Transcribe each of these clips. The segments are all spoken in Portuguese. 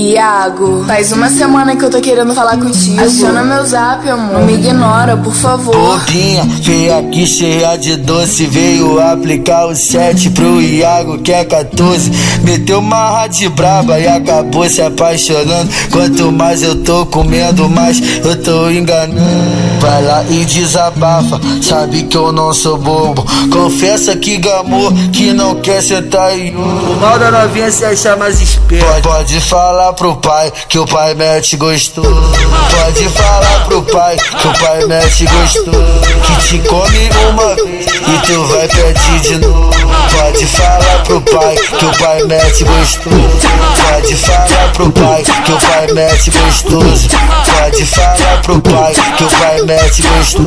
Iago, faz uma semana que eu tô querendo falar contigo. Aciona meu zap, amor, não me ignora, por favor. Bobinha, veio aqui cheia de doce, veio aplicar o 7 pro Iago que é 14. Meteu uma rádio braba e acabou se apaixonando. Quanto mais eu tô comendo, mais eu tô enganando. Vai lá e desabafa, sabe que eu não sou bobo. Confessa que gamou, que não quer sentar em um. O mal da novinha se acha mais esperto. Pode falar pro pai que o pai mete gostoso. Pode falar pro pai que o pai mete gostoso. Que te come uma vez e tu vai pedir de novo. Pode falar pro pai que o pai mete gostoso. Pode falar pro pai que o pai mete gostoso. Pode falar pro pai que o pai mete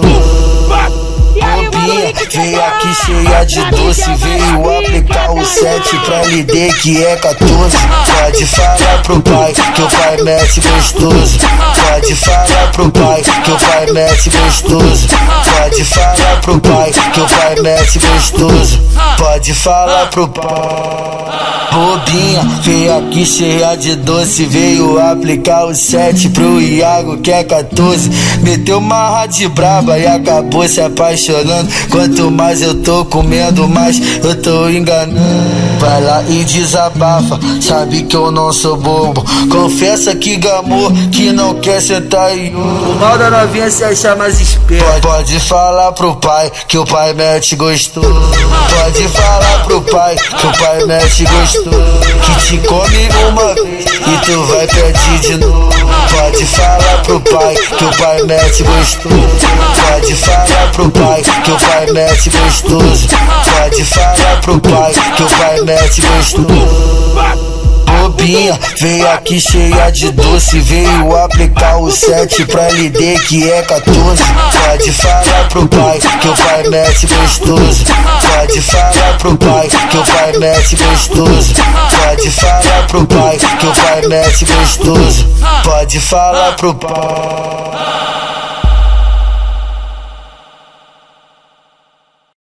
gostoso. Bobinha, veio aqui cheia de doce, veio aplicar o 7 pra LD que é 14. Pode falar pro pai que o pai mete gostoso. Pode falar pro pai que o pai mete gostoso. Pode falar pro pai que o pai mete gostoso. Pode falar pro pai. Bobinha, veio aqui cheia de doce, veio aplicar o 7 pro Iago que é 14. Meteu uma rádio braba e acabou se apaixonando. Quanto mais eu tô comendo, mais eu tô enganando. Vai lá e desabafa, sabe que eu não sou bobo. Confessa que gamou, que não quer sentar em um. O mal da novinha se acha mais esperto. Pode falar pro pai que o pai mete gostoso. Pode falar pro pai que o pai mete gostoso. Que te come uma vez e tu vai pedir de novo. Pode falar pro pai que o pai mete gostoso. Pode falar pro pai que o pai mete gostoso. Pode falar pro pai que o pai mete gostoso. Bobinha, veio aqui cheia de doce, veio aplicar o 7 pra LD que é 14. Pode falar pro pai que o pai mete gostoso. Pode falar pro pai que o pai mete gostoso. Pode falar pro pai que o pai mete gostoso. Pode falar pro pai.